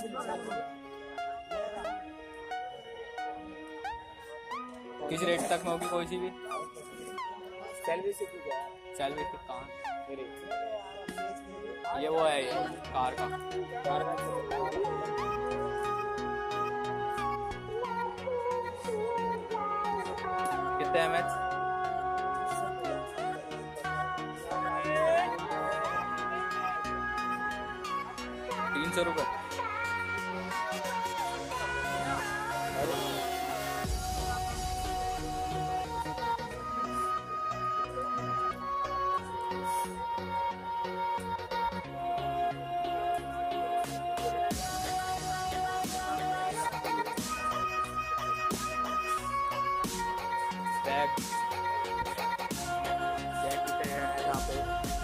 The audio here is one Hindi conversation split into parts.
किस रेट तक में होगी कोई सी भी? सेल्फी कहाँ? ये वो है, ये कार का। कितने एमएच? 300 रुपये। बैग कितने हैं यहाँ पे?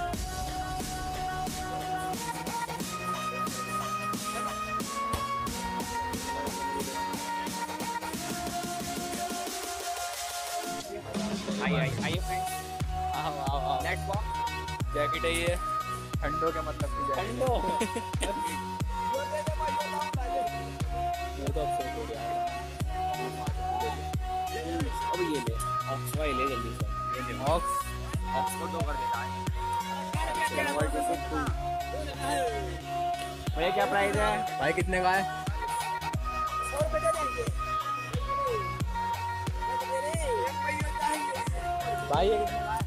आइए आओ। जैकेट है ये, ठंडों के मतलब की जैकेट। अब ये ले ऑक्स का, ले जल्दी से, ये ले ऑक्स को 2 कर देता है। भैया क्या प्राइस है भाई? कितने का है भाई? ये कितने का है?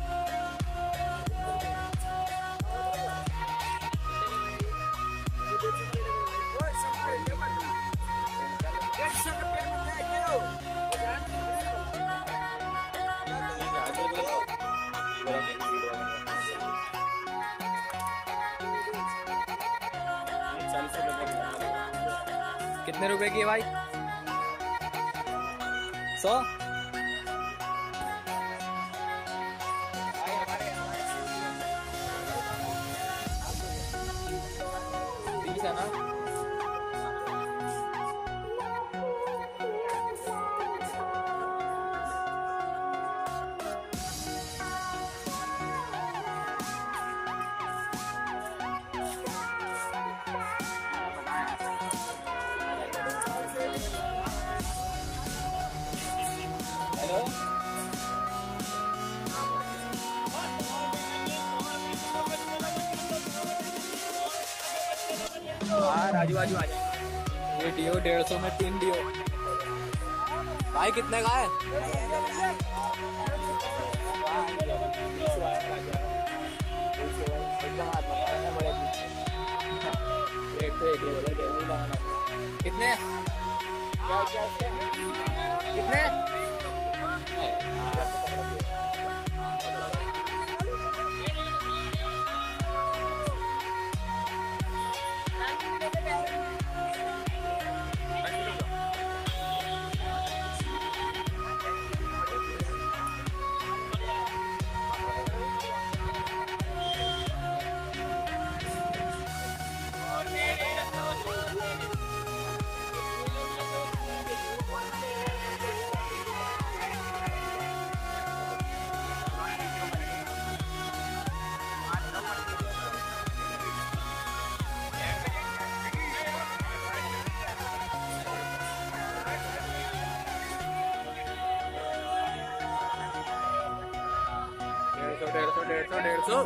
कितने रुपए की है भाई? 100? है ना? हेलो हाँ राजू आ जाए। ये डियो 150 में 3 डियो भाई। कितने का है? कितने कितने? डेढ़ सौ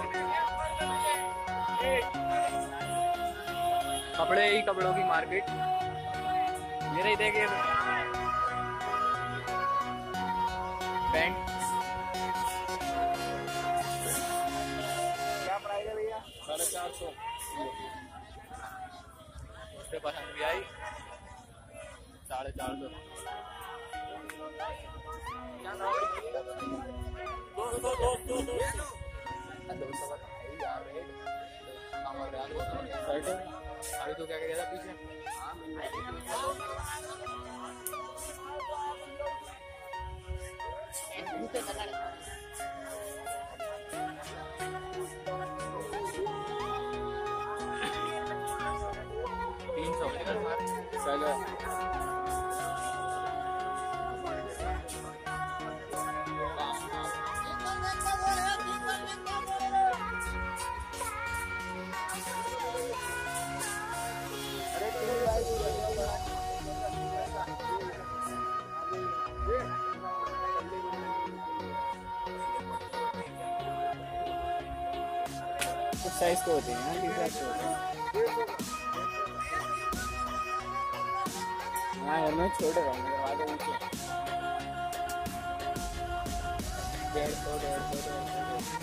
कपड़े ही कपड़ों की मार्केट। ये नहीं देखिए पैंट क्या प्राइस है भैया? 450। उससे पसंद भी आई 450। अभी तो क्या कह रहा था पीछे? चलो कुछ साइज के होते हैं टी शर्ट के होते हैं। हाँ यार मैं छोटे रहूँगा मेरे आगे नीचे 150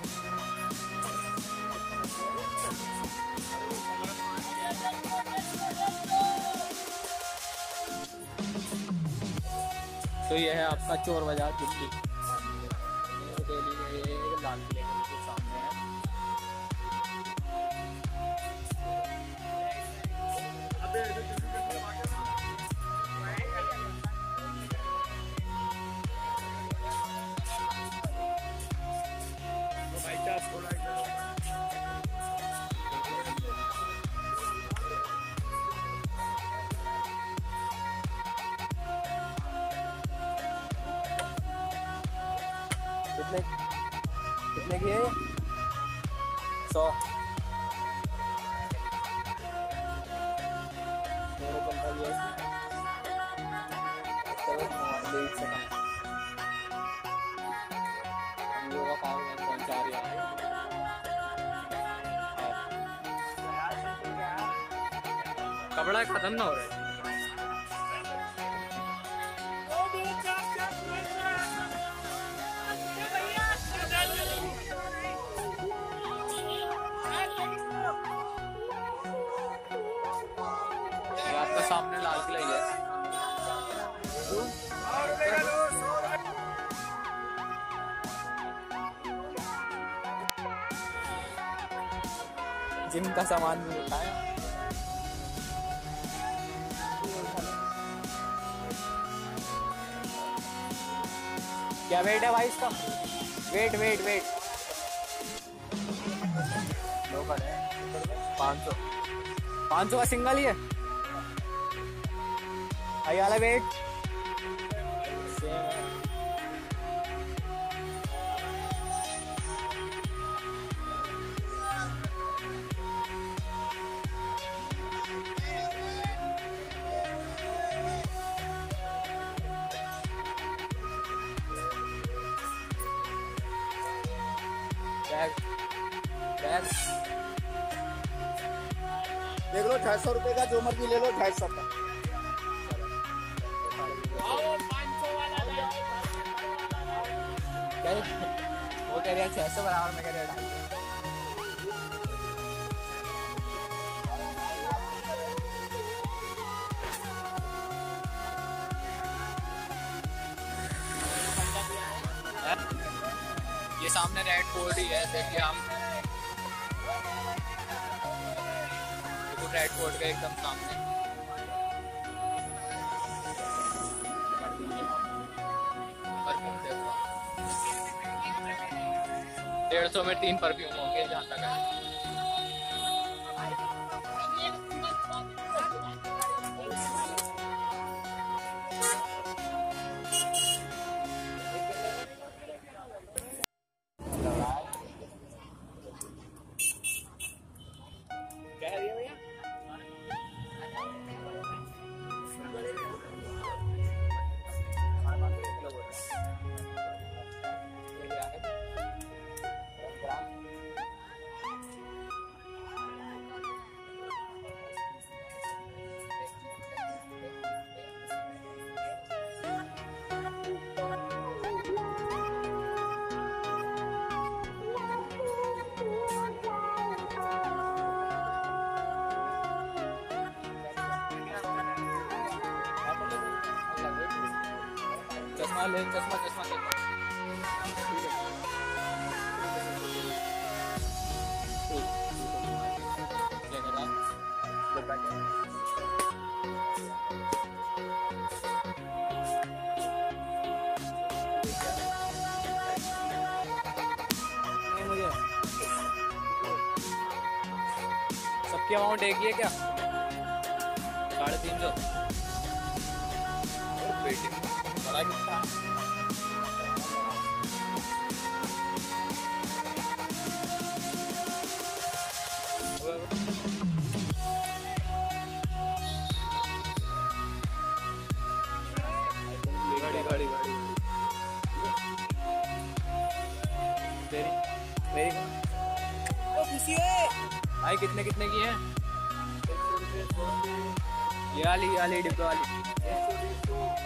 तो ये है आपका चोर बाजार दिल्ली। दिल्ली में ये लाल किले के बिल्कुल सामने है। कितने कितने की है 100 मेरे कंपनी है का काम पहुंचा रही है। कपड़ा खत्म ना हो रहा है। आपका सामने लाल किला ही है। जिम का सामान भी मिलता है। क्या वेट है भाई इसका? वेट वेट वेट लोकल है 500 500 का सिंगल ही है। आई वाला वेट बैग बैग देख लो 250 रुपए का जो मर्जी ले लो 250 का। वो कह रहे हैं 600 बराबर में कह रहे हैं। ये सामने रेड फोर्ट ही है, देखिए आप रेड फोर्ट के एकदम सामने। परफ्यूम देखो 150 में 3 परफ्यूम होंगे जहाँ तक है। क्या है भैया? चश्मा ले, चश्मा चश्मा ले। सबकी अमाउंट एक ही है क्या? 350। बेटी बड़ा कितना? गाड़ी मेरी भाई कितने कितने की है? ये वाली डिब्बे वाली